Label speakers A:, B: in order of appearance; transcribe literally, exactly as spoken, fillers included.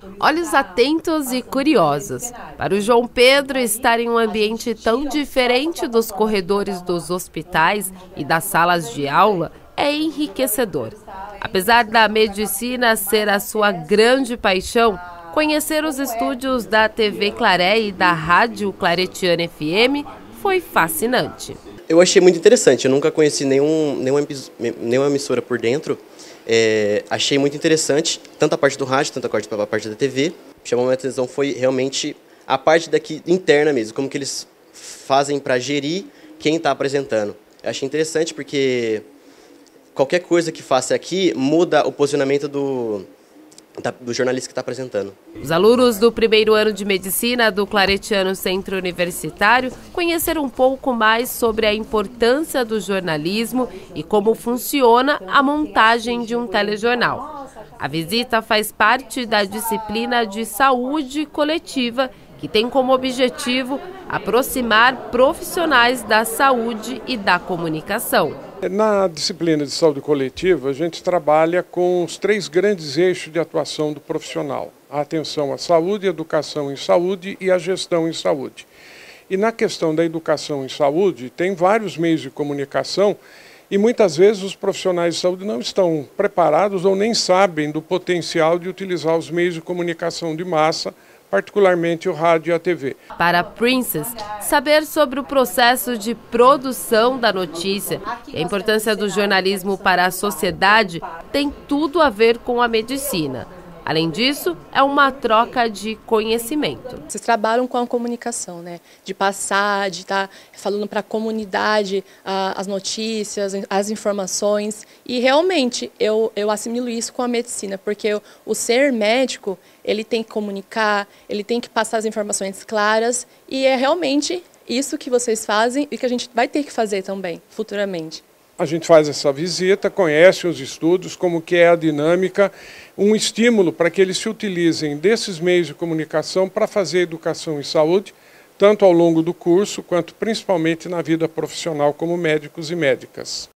A: olhos atentos e curiosos. Para o João Pedro, estar em um ambiente tão diferente dos corredores dos hospitais e das salas de aula é enriquecedor. Apesar da medicina ser a sua grande paixão, conhecer os estúdios da T V Claré e da Rádio Claretiana F M foi fascinante.
B: Eu achei muito interessante, eu nunca conheci nenhum, nenhuma, nenhuma emissora por dentro. É, achei muito interessante, tanto a parte do rádio, tanto a parte, a parte da T V. Chamou minha atenção foi realmente a parte daqui interna mesmo, como que eles fazem para gerir quem está apresentando. Eu achei interessante porque qualquer coisa que faça aqui muda o posicionamento do, do jornalista que está apresentando.
A: Os alunos do primeiro ano de medicina do Claretiano Centro Universitário conheceram um pouco mais sobre a importância do jornalismo e como funciona a montagem de um telejornal. A visita faz parte da disciplina de saúde coletiva, que tem como objetivo aproximar profissionais da saúde e da comunicação.
C: Na disciplina de saúde coletiva, a gente trabalha com os três grandes eixos de atuação do profissional: a atenção à saúde, a educação em saúde e a gestão em saúde. E na questão da educação em saúde, tem vários meios de comunicação e muitas vezes os profissionais de saúde não estão preparados ou nem sabem do potencial de utilizar os meios de comunicação de massa, particularmente o rádio e a T V.
A: Para a Princess, saber sobre o processo de produção da notícia e a importância do jornalismo para a sociedade tem tudo a ver com a medicina. Além disso, é uma troca de conhecimento.
D: Vocês trabalham com a comunicação, né? De passar, de estar falando para a comunidade uh, as notícias, as informações. E realmente eu, eu assimilo isso com a medicina, porque o, o ser médico, ele tem que comunicar, ele tem que passar as informações claras, e é realmente isso que vocês fazem e que a gente vai ter que fazer também, futuramente.
C: A gente faz essa visita, conhece os estudos, como que é a dinâmica, um estímulo para que eles se utilizem desses meios de comunicação para fazer educação em saúde, tanto ao longo do curso, quanto principalmente na vida profissional como médicos e médicas.